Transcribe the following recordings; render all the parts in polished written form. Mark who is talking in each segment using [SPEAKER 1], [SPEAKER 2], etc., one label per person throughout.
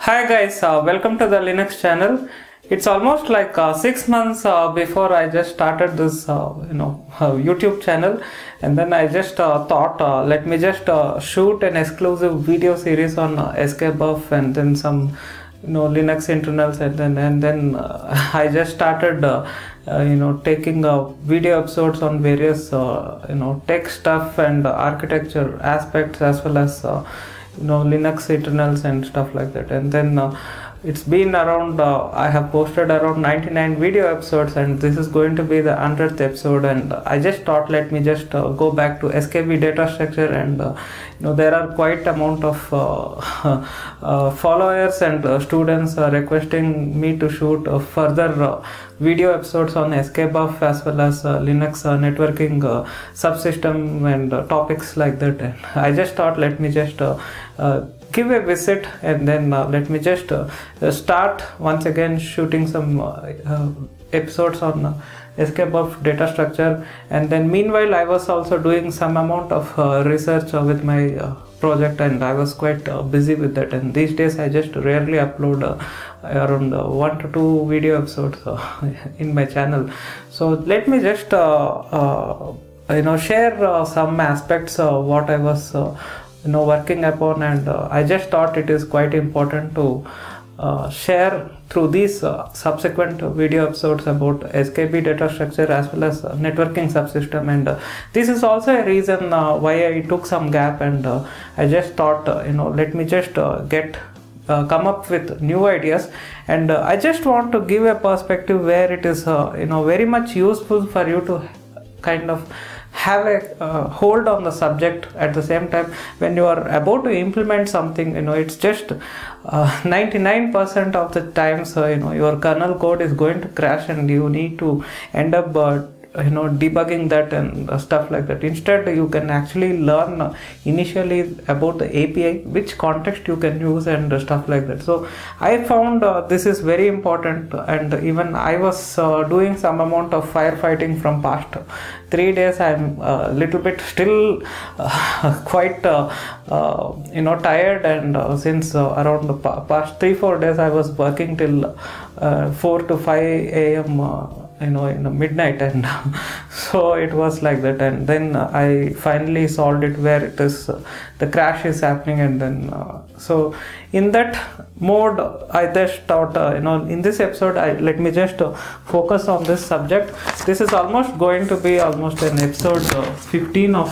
[SPEAKER 1] Hi guys, welcome to the Linux channel. It's almost like 6 months before I just started this YouTube channel, and then I just thought let me just shoot an exclusive video series on SKBuff and then some Linux internals, and then I just started taking video episodes on various tech stuff and architecture aspects, as well as Linux internals and stuff like that. And then it's been around I have posted around 99 video episodes, and this is going to be the 100th episode. And I just thought let me just go back to SKB data structure, and there are quite amount of followers and students requesting me to shoot further video episodes on SKBuff, as well as Linux networking subsystem and topics like that. And I just thought let me just give a visit, and then let me just start once again shooting some episodes on SKBuff data structure. And then meanwhile I was also doing some amount of research with my project, and I was quite busy with that. And these days I just rarely upload around 1 to 2 video episodes in my channel. So let me just share some aspects of what I was working upon, and I just thought it is quite important to share through these subsequent video episodes about SKB data structure as well as networking subsystem. And this is also a reason why I took some gap, and I just thought let me just come up with new ideas. And I just want to give a perspective where it is very much useful for you to kind of have a hold on the subject. At the same time, when you are about to implement something, it's just 99% of the times your kernel code is going to crash, and you need to end up debugging that and stuff like that. Instead, you can actually learn initially about the API, which context you can use and stuff like that. So I found this is very important, and even I was doing some amount of firefighting from past 3 days. I'm a little bit still quite tired, and since around the past 3-4 days I was working till 4 to 5 a.m. in the midnight, and so it was like that. And then I finally solved it where it is the crash is happening. And then so in that mode I just thought in this episode let me just focus on this subject. This is almost going to be almost an episode 15 of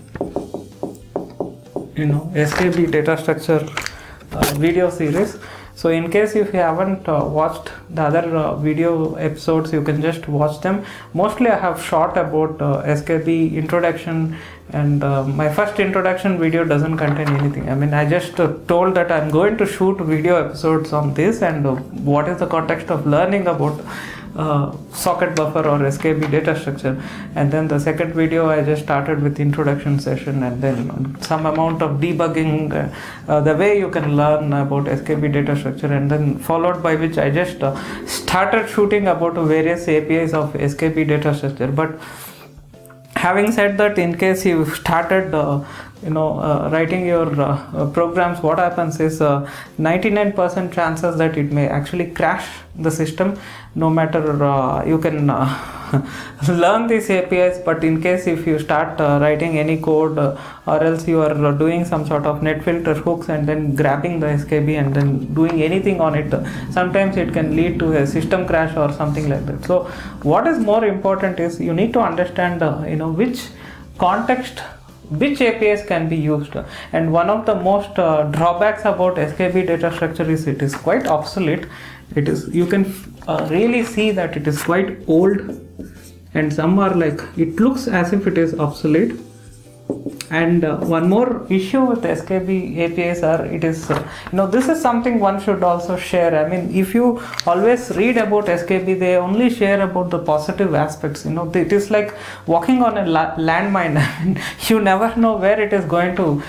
[SPEAKER 1] SKB data structure video series. So in case if you haven't watched the other video episodes, you can just watch them. Mostly I have shot about SKB introduction, and my first introduction video doesn't contain anything. I mean, I just told that I'm going to shoot video episodes on this, and what is the context of learning about socket buffer or SKB data structure. And then the second video I just started with introduction session, and then some amount of debugging, the way you can learn about SKB data structure, and then followed by which I just started shooting about various APIs of SKB data structure. But having said that, in case you started writing your programs, what happens is 99% chances that it may actually crash the system. No matter you can learn these APIs, but in case if you start writing any code, or else you are doing some sort of net filter hooks and then grabbing the SKB and then doing anything on it, sometimes it can lead to a system crash or something like that. So what is more important is you need to understand which context, which APIs can be used. And one of the most drawbacks about SKB data structure is it is quite obsolete. It is, you can really see that it is quite old, and some are like, it looks as if it is obsolete. And one more issue with SKB APIs are, it is this is something one should also share. I mean, if you always read about SKB, they only share about the positive aspects. It is like walking on a landmine. I mean, you never know where it is going to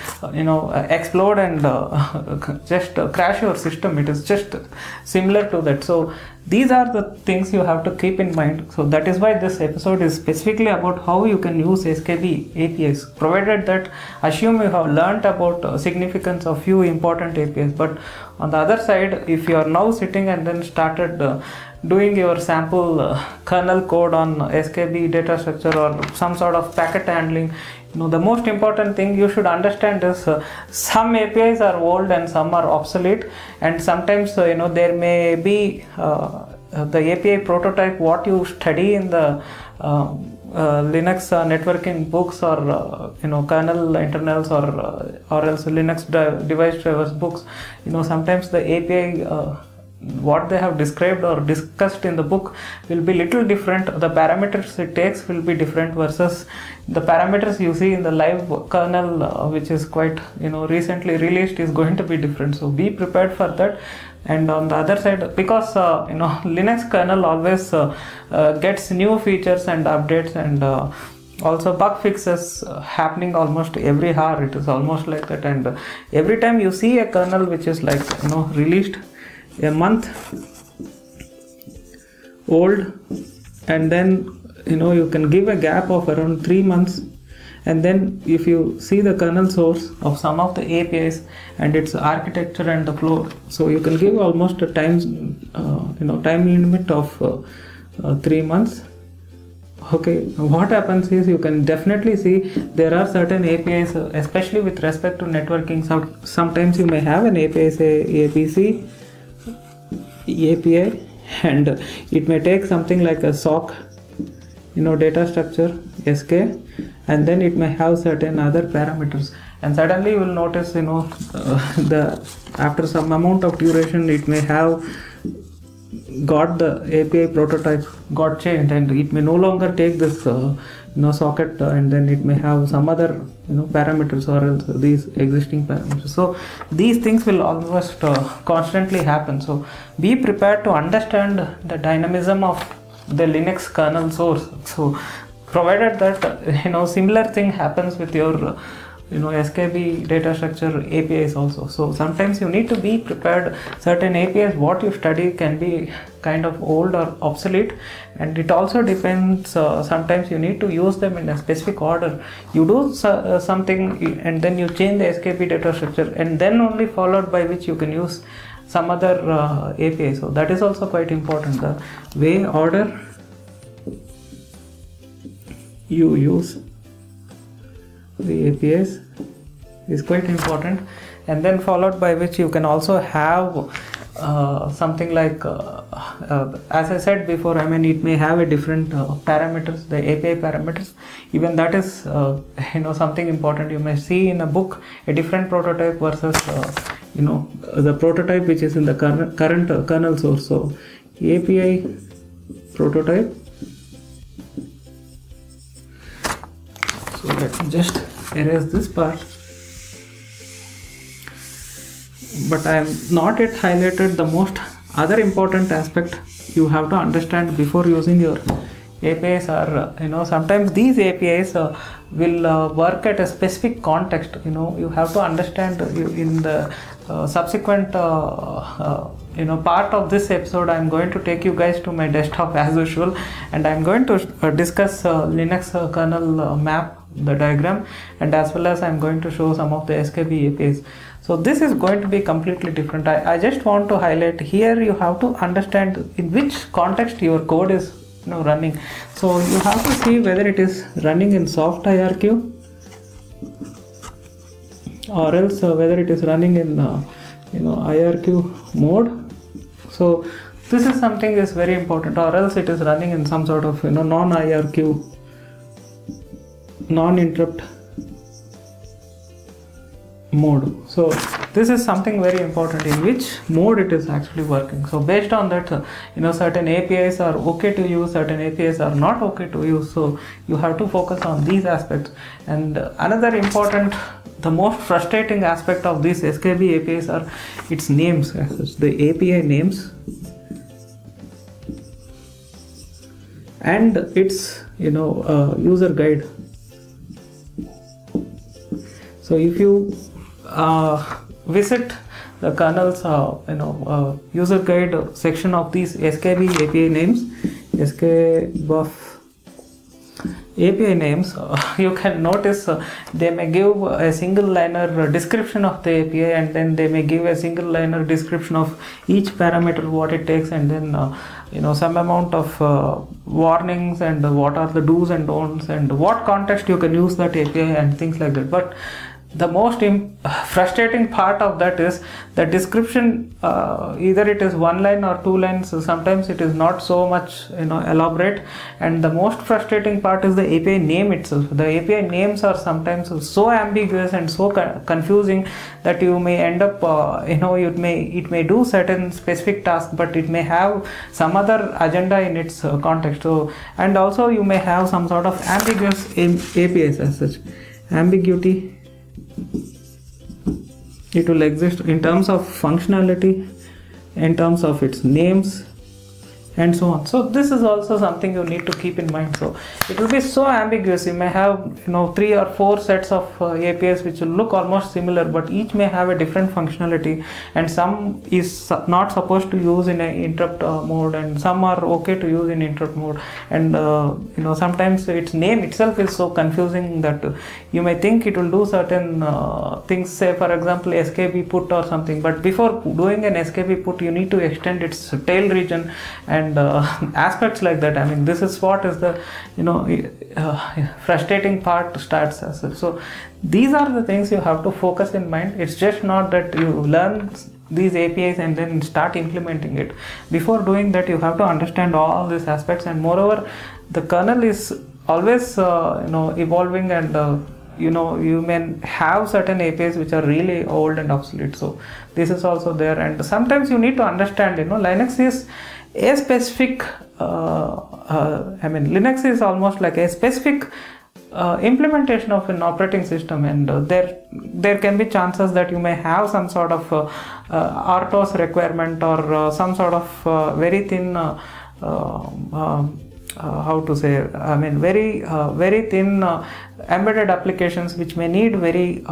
[SPEAKER 1] explode and just crash your system. It is just similar to that. So these are the things you have to keep in mind. So that is why this episode is specifically about how you can use SKB APIs, provided that assume you have learnt about significance of few important APIs. But on the other side, if you are now sitting and then started doing your sample kernel code on SKB data structure or some sort of packet handling, the most important thing you should understand is some APIs are old and some are obsolete, and sometimes there may be the API prototype what you study in the Linux networking books or kernel internals or else Linux device drivers books. Sometimes the API what they have described or discussed in the book will be little different. The parameters it takes will be different versus the parameters you see in the live kernel which is quite recently released is going to be different. So be prepared for that. And on the other side, because Linux kernel always gets new features and updates, and also bug fixes happening almost every hour. It is almost like that. And every time you see a kernel which is like released a month old, and then you can give a gap of around 3 months, and then if you see the kernel source of some of the APIs and its architecture and the flow, so you can give almost a time limit of 3 months. Okay, what happens is you can definitely see there are certain APIs, especially with respect to networking. Sometimes you may have an API, say ABC API, and it may take something like a SOC, data structure SK, and then it may have certain other parameters, and suddenly you will notice after some amount of duration it may have got the API prototype got changed, and it may no longer take this socket, and then it may have some other parameters or else these existing parameters. So these things will almost constantly happen. So be prepared to understand the dynamism of the Linux kernel source. So provided that similar thing happens with your SKB data structure APIs also. So sometimes you need to be prepared. Certain APIs what you study can be kind of old or obsolete, and it also depends. Sometimes you need to use them in a specific order. You do something and then you change the SKB data structure, and then only followed by which you can use some other API. So that is also quite important. The way order you use the APIs is quite important, and then followed by which you can also have something like as I said before, it may have a different parameters, the API parameters. Even that is something important. You may see in a book a different prototype versus the prototype which is in the current kernel source. So API prototype. So let me just erase this part, but I am not yet highlighted the most other important aspect you have to understand before using your APIs. Are sometimes these APIs will work at a specific context. You have to understand in the subsequent part of this episode. I am going to take you guys to my desktop as usual, and I am going to discuss Linux kernel map, the diagram, and as well as I am going to show some of the SKB APIs. So this is going to be completely different. I just want to highlight here, you have to understand in which context your code is running. So you have to see whether it is running in soft IRQ or else whether it is running in IRQ mode. So this is something is very important, or else it is running in some sort of non-IRQ, non-interrupt mode. So this is something very important, in which mode it is actually working. So based on that, certain APIs are okay to use, certain APIs are not okay to use. So you have to focus on these aspects. And another important, the most frustrating aspect of these SKB APIs are its names, the API names, and its user guide. So if you visit the kernel's user guide section of these skb API names, skbuff API names, you can notice they may give a single liner description of the API, and then they may give a single liner description of each parameter what it takes, and then some amount of warnings and what are the do's and don'ts and what context you can use that API and things like that. But the most frustrating part of that is the description, either it is one line or two lines, sometimes it is not so much elaborate, and the most frustrating part is the API name itself. The API names are sometimes so ambiguous and so confusing that you may end up it may do certain specific task, but it may have some other agenda in its context. So, and also you may have some sort of ambiguous APIs as such. Ambiguity, it will exist in terms of functionality, in terms of its names, and so on. So this is also something you need to keep in mind. So it will be so ambiguous. You may have 3 or 4 sets of APIs which will look almost similar, but each may have a different functionality, and some is not supposed to use in an interrupt mode, and some are okay to use in interrupt mode, and sometimes its name itself is so confusing that you may think it will do certain things, say for example skb put or something, but before doing an skb put you need to extend its tail region and aspects like that. I mean, this is what is the frustrating part starts as well. So these are the things you have to focus in mind. It's just not that you learn these APIs and then start implementing it. Before doing that, you have to understand all these aspects, and moreover the kernel is always evolving, and you may have certain APIs which are really old and obsolete. So this is also there, and sometimes you need to understand Linux is a specific Linux is almost like a specific implementation of an operating system, and there can be chances that you may have some sort of RTOS requirement, or some sort of very thin very thin embedded applications which may need very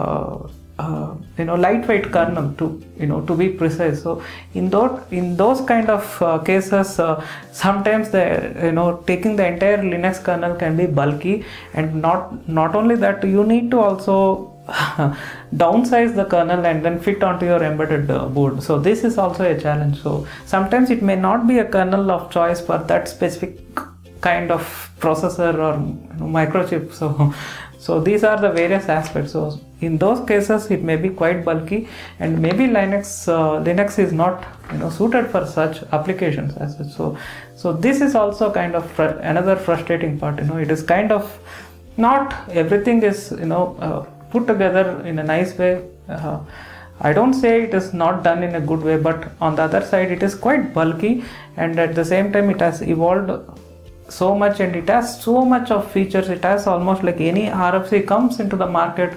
[SPEAKER 1] lightweight kernel to be precise. So in those kind of cases, sometimes taking the entire Linux kernel can be bulky, and not only that, you need to also downsize the kernel and then fit onto your embedded board. So this is also a challenge. So sometimes it may not be a kernel of choice for that specific kind of processor or microchip. So these are the various aspects. So in those cases it may be quite bulky, and maybe Linux is not suited for such applications as such. So this is also kind of another frustrating part. It is kind of not everything is put together in a nice way. I don't say it is not done in a good way, but on the other side it is quite bulky, and at the same time it has evolved so much, and it has so much of features. It has almost like any RFC comes into the market,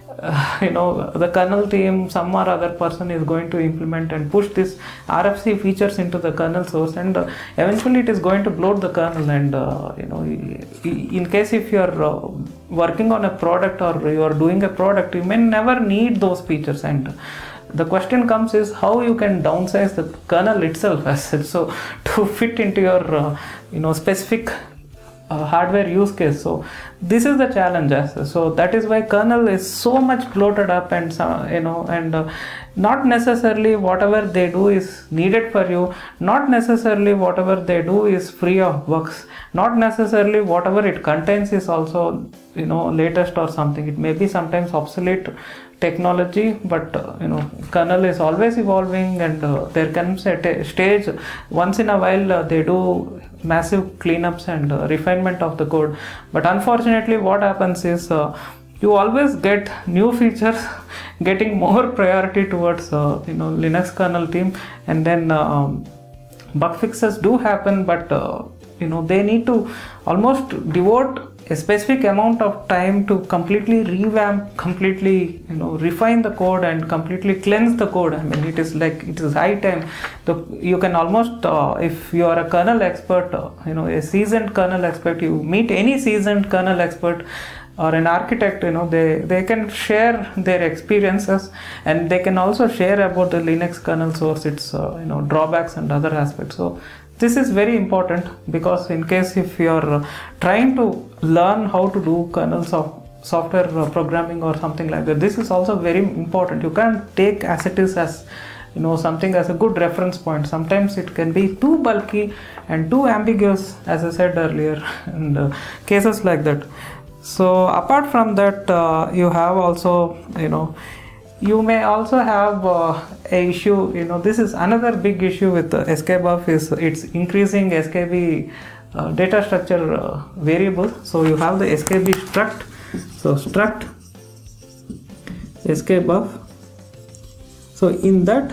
[SPEAKER 1] the kernel team, some or other person is going to implement and push this RFC features into the kernel source, and eventually it is going to bloat the kernel. And in case if you are working on a product, or you are doing a product, you may never need those features, and the question comes is how you can downsize the kernel itself as such, so to fit into your specific hardware use case. So this is the challenge as such. So that is why kernel is so much bloated up, and not necessarily whatever they do is needed for you, not necessarily whatever they do is free of bugs, not necessarily whatever it contains is also latest or something. It may be sometimes obsolete technology, but kernel is always evolving, and there comes a stage once in a while they do massive cleanups and refinement of the code. But unfortunately what happens is you always get new features getting more priority towards Linux kernel team, and then bug fixes do happen, but they need to almost devote a specific amount of time to completely revamp, completely refine the code and completely cleanse the code. I mean, it is high time. You can almost if you are a kernel expert, a seasoned kernel expert, you meet any seasoned kernel expert, or an architect, they can share their experiences, and they can also share about the Linux kernel source, its drawbacks and other aspects. So this is very important, because in case if you are trying to learn how to do kernels of software programming or something like that, this is also very important. You can't take as it is as something as a good reference point. Sometimes it can be too bulky and too ambiguous, as I said earlier, and cases like that. So apart from that, you have also, you may also have a issue, this is another big issue with skbuff, is it's increasing skb data structure variable. So you have the skb struct, so struct skbuff. So in that,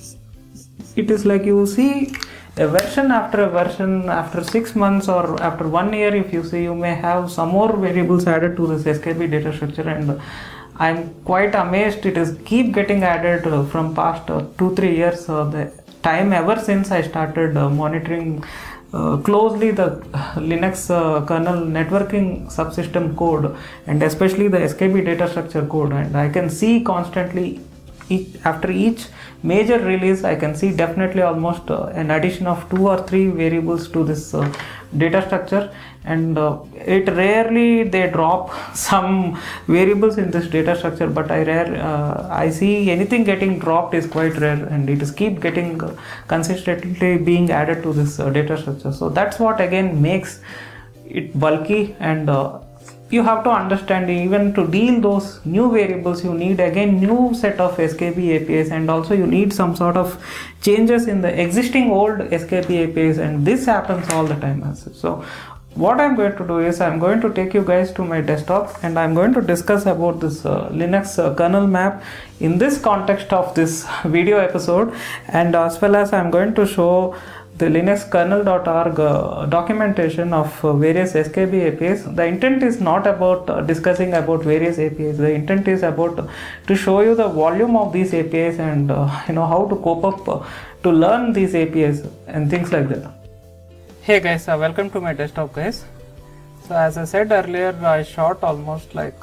[SPEAKER 1] it is like you see a version after a version, after 6 months or after 1 year, if you see, you may have some more variables added to this skb data structure, and I'm quite amazed it is keep getting added from past 2-3 years, the time ever since I started monitoring closely the Linux kernel networking subsystem code, and especially the skb data structure code, and I can see constantly after each major release, I can see definitely almost an addition of 2 or 3 variables to this data structure, and it rarely they drop some variables in this data structure, but I see anything getting dropped is quite rare, and it is keep getting consistently being added to this data structure. So that's what again makes it bulky, and you have to understand, even to deal those new variables, you need again new set of skb APIs, and also you need some sort of changes in the existing old skb APIs, and this happens all the time. So what I'm going to do is I'm going to take you guys to my desktop, and I'm going to discuss about this Linux kernel map in this context of this video episode, and as well as I'm going to show the Linux kernel.org documentation of various skb APIs. The intent is not about discussing about various APIs. The intent is about to show you the volume of these APIs, and how to cope up to learn these APIs and things like that. Hey guys, welcome to my desktop, guys. So as I said earlier, I shot almost like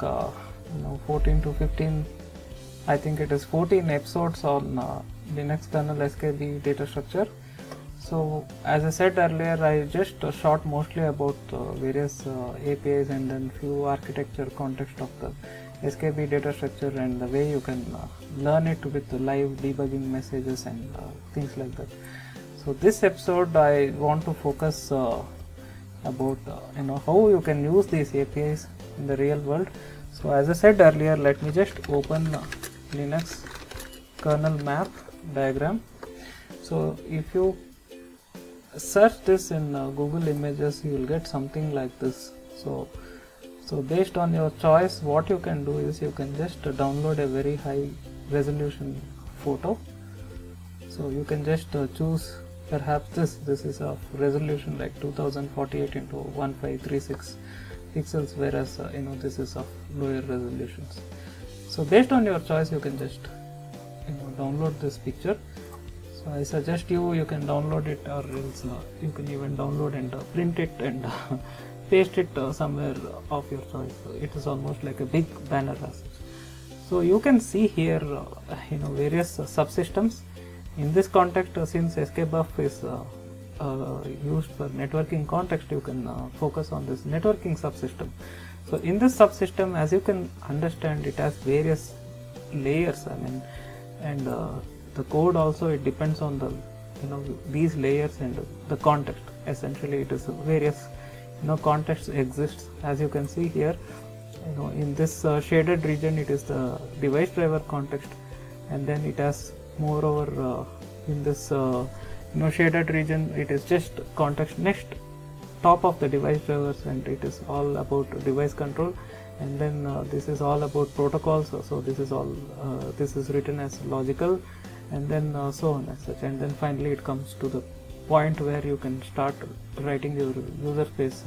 [SPEAKER 1] 14 to 15, I think it is 14 episodes on Linux kernel skb data structure. So as I said earlier, I just shot mostly about various APIs, and then few architecture context of the skb data structure, and the way you can learn it with the live debugging messages and things like that. So this episode I want to focus about how you can use these APIs in the real world. So as I said earlier, let me just open Linux kernel map diagram. So if you search this in Google Images, you will get something like this. So based on your choice, what you can do is you can just download a very high resolution photo. So you can just choose perhaps this is of resolution like 2048 into 1536 pixels, whereas this is of lower resolutions. So based on your choice, you can just download this picture. So I suggest you can download it, or else you can even download and print it and paste it somewhere of your choice. So it is almost like a big banner as such. So you can see here various subsystems. In this context, since skbuff is used for networking context, you can focus on this networking subsystem. So in this subsystem, as you can understand, it has various layers, and the code also, it depends on the these layers and the context. Essentially it is various context exists. As you can see here, in this shaded region, it is the device driver context, and then it has moreover in this shaded region, it is just context next top of the device drivers, and it is all about device control. And then this is all about protocols. So this is all this is written as logical, and then so on as such. And then finally it comes to the point where you can start writing your user space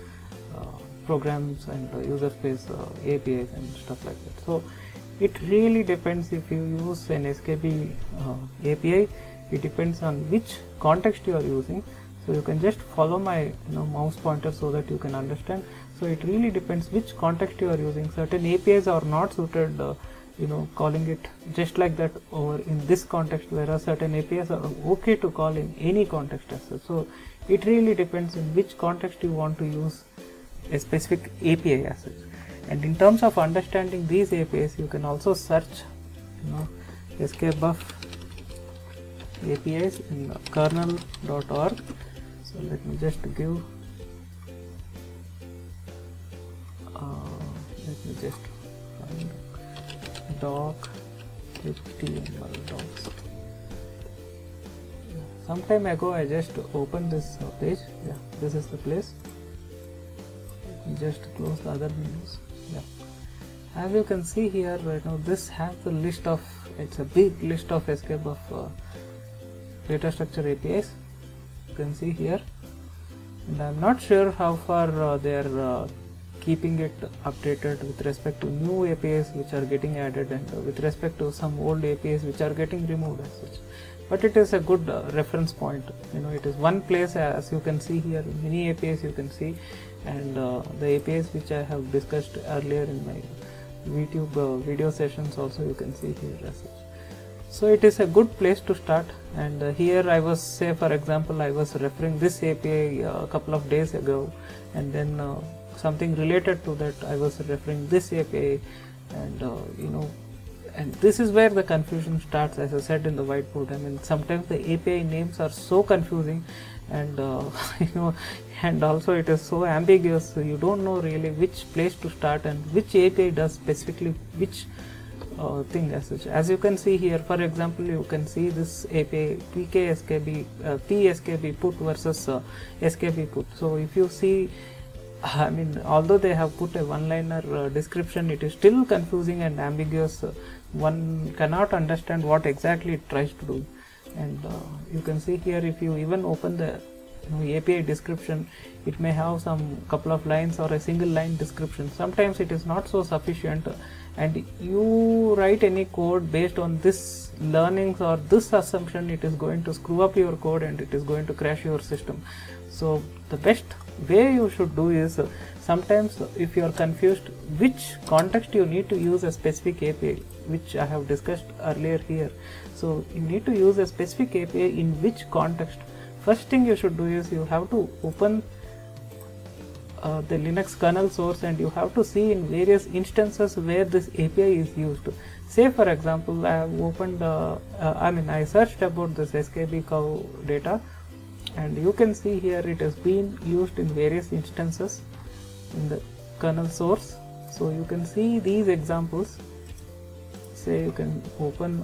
[SPEAKER 1] programs and user space APIs and stuff like that. So it really depends. If you use an skb API, it depends on which context you are using. So So you can just follow my mouse pointer so that you can understand. So it really depends which context you are using. Certain APIs are not suited calling it just like that over in this context, whereas certain APIs are okay to call in any context as such. So it really depends in which context you want to use a specific API as such. And in terms of understanding these APIs, you can also search skbuff APIs in kernel.org. So let me just give let me just find doc HTML docs. Some time ago I just opened this page. Yeah, this is the place. Let me just close the other windows. Yeah, as you can see here right now, this has the list of, it's a big list of skbuff data structure APIs. You can see here, and I'm not sure how far they are keeping it updated with respect to new APIs which are getting added, and with respect to some old APIs which are getting removed as such. But it is a good reference point. It is one place, as you can see here, many APIs you can see, and the APIs which I have discussed earlier in my YouTube video sessions also you can see here as such. So it is a good place to start. And here I was, say for example, I was referring this API a couple of days ago, and then something related to that I was referring this API, and and this is where the confusion starts, as I said in the whiteboard. I mean, sometimes the API names are so confusing, and and also it is so ambiguous, so you don't know really which place to start and which API does specifically which thing as such. As you can see here, for example, you can see this API PSKB put versus SKB put. So if you see, I mean, although they have put a one-liner description, it is still confusing and ambiguous. One cannot understand what exactly it tries to do. And you can see here, if you even open the API description, it may have some couple of lines or a single line description. Sometimes it is not so sufficient, and you write any code based on this learnings or this assumption, it is going to screw up your code and it is going to crash your system. So the best way you should do is, sometimes if you are confused which context you need to use a specific API, which I have discussed earlier here. So you need to use a specific API in which context. First thing you should do is, you have to open the Linux kernel source, and you have to see in various instances where this API is used. Say for example, I have opened I searched about this skb cow data, and you can see here it has been used in various instances in the kernel source. So you can see these examples. Say you can open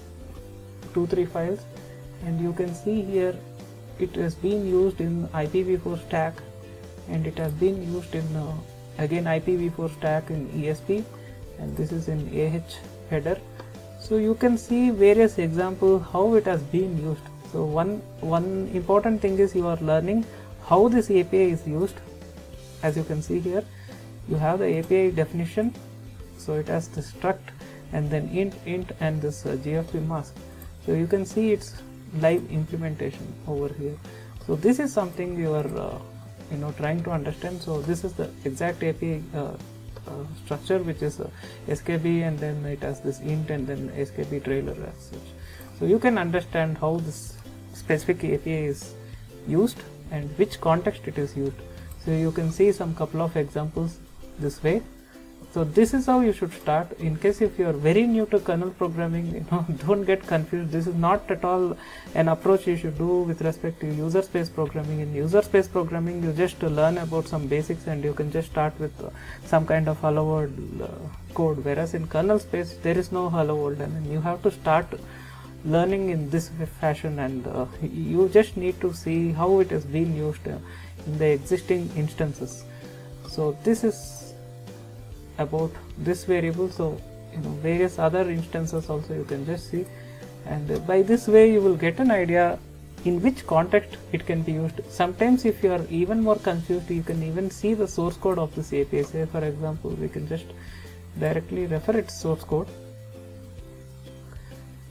[SPEAKER 1] 2-3 files, and you can see here it has been used in IPv4 stack, and it has been used in again IPv4 stack in ESP, and this is in AH header. So you can see various examples how it has been used. So one important thing is, you are learning how this API is used. As you can see here, you have the API definition, so it has the struct and then int and this GFP mask. So you can see its live implementation over here. So this is something you are trying to understand. So this is the exact API structure, which is skb, and then it has this int and then skb trailer as such. So you can understand how this specific API is used and which context it is used. So you can see some couple of examples this way. So this is how you should start. In case if you are very new to kernel programming, don't get confused. This is not at all an approach you should do with respect to user space programming. In user space programming, you just learn about some basics and you can just start with some kind of hello world code. Whereas in kernel space, there is no hello world, and you have to start learning in this fashion, and you just need to see how it is being used in the existing instances. So this is about this variable. So various other instances also you can just see, and by this way you will get an idea in which context it can be used. Sometimes if you are even more confused, you can even see the source code of this API. Say for example, we can just directly refer its source code.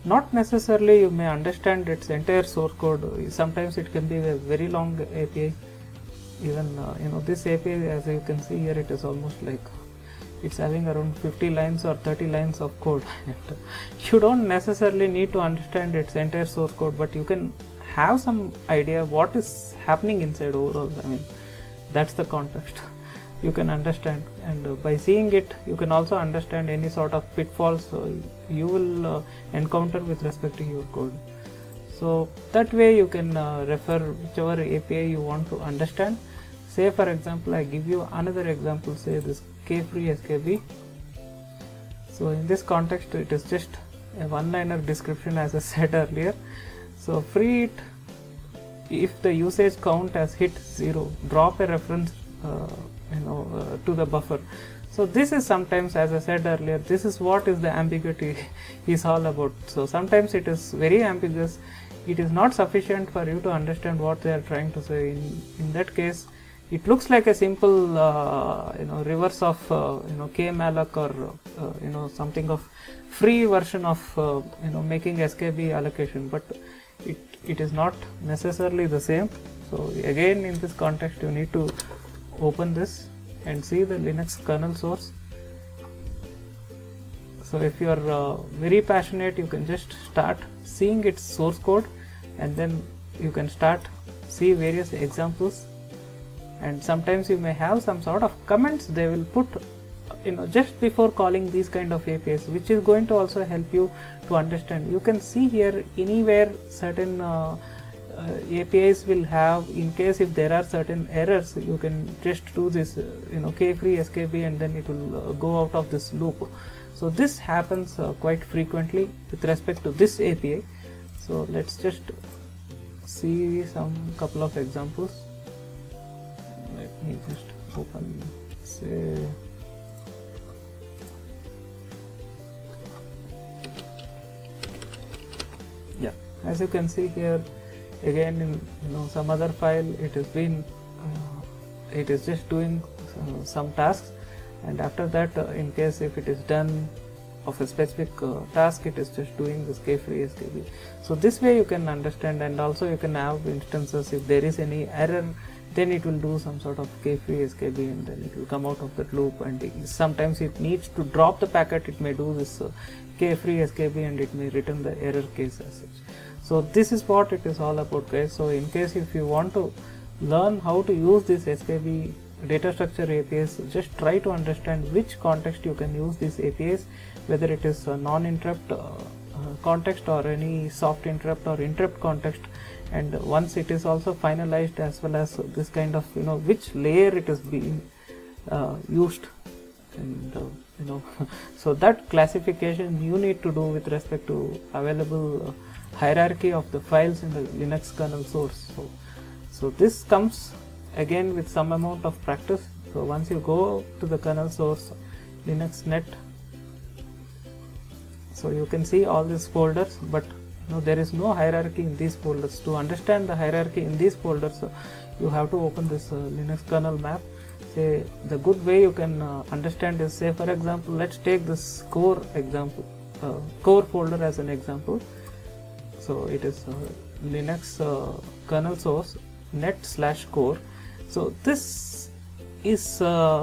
[SPEAKER 1] not necessarily you may understand its entire source code. Sometimes it can be a very long API. Even this API, as you can see here, it is almost like it's having around 50 lines or 30 lines of code. And you don't necessarily need to understand its entire source code, but you can have some idea what is happening inside overall. I mean, that's the context you can understand, and by seeing it you can also understand any sort of pitfalls you will encounter with respect to your code. So that way you can refer whichever API you want to understand. Say for example, I give you another example, say this Kfree SKB. So in this context it is just a one-liner description, as I said earlier. So free it if the usage count has hit 0, drop a reference to the buffer. So this is sometimes, as I said earlier, this is what is the ambiguity is all about. So sometimes it is very ambiguous, it is not sufficient for you to understand what they are trying to say. In that case, it looks like a simple reverse of kmalloc or something of free version of making SKB allocation, but it is not necessarily the same. So again, in this context you need to open this and see the Linux kernel source. So if you are very passionate, you can just start seeing its source code, and then you can start see various examples, and sometimes you may have some sort of comments they will put just before calling these kind of APIs, which is going to also help you to understand. You can see here anywhere certain APIs will have, in case if there are certain errors, you can just do this Kfree SKB, and then it will go out of this loop. So this happens quite frequently with respect to this API. So let's just see some couple of examples. Let me just open, say, yeah, as you can see here, again in some other file it has been it is just doing some tasks, and after that in case if it is done of a specific task, it is just doing this Kfree SKB. So this way you can understand, and also you can have instances if there is any error, then it will do some sort of Kfree SKB, and then it will come out of that loop, and sometimes it needs to drop the packet, it may do this Kfree SKB, and it may return the error case as such. So this is what it is all about, guys. So in case if you want to learn how to use this SKB data structure APIs, just try to understand which context you can use these APIs, whether it is a non-interrupt context or any soft interrupt or interrupt context, and once it is also finalized, as well as this kind of which layer it is being used, and so that classification you need to do with respect to available hierarchy of the files in the Linux kernel source. So this comes again with some amount of practice. So once you go to the kernel source Linux net, so you can see all these folders, but there is no hierarchy in these folders. To understand the hierarchy in these folders, you have to open this Linux kernel map. Say the good way you can understand is, say for example, let's take this core example, core folder as an example. So it is Linux kernel source net/core. So this is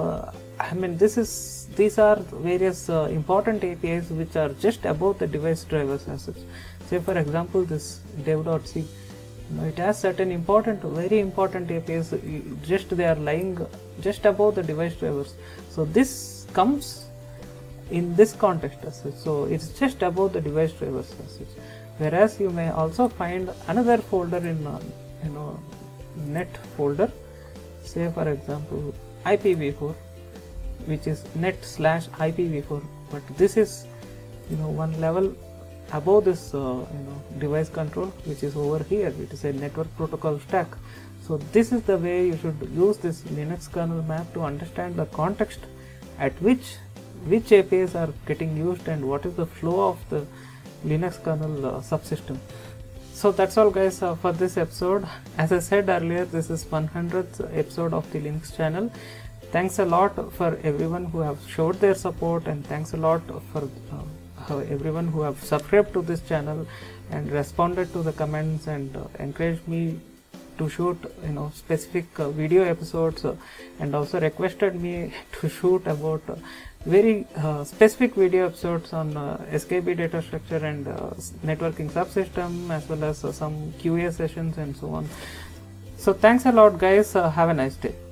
[SPEAKER 1] these are various important APIs which are just above the device drivers as such. Say for example, this dev.c, it has certain important, very important APIs, just they are lying just above the device drivers. So this comes in this context as such. So it's just above the device drivers as such. Whereas you may also find another folder in net folder, say for example IPv4, which is net/IPv4, but this is one level above this device control, which is over here. It is a network protocol stack. So this is the way you should use this Linux kernel map to understand the context at which APIs are getting used and what is the flow of the Linux kernel subsystem. So that's all, guys, for this episode. As I said earlier, this is 100th episode of the Linux channel. Thanks a lot for everyone who have showed their support, and thanks a lot for everyone who have subscribed to this channel and responded to the comments and encouraged me to shoot specific video episodes, and also requested me to shoot about very specific video episodes on SKB data structure and networking subsystem, as well as some QA sessions and so on. So thanks a lot guys, have a nice day.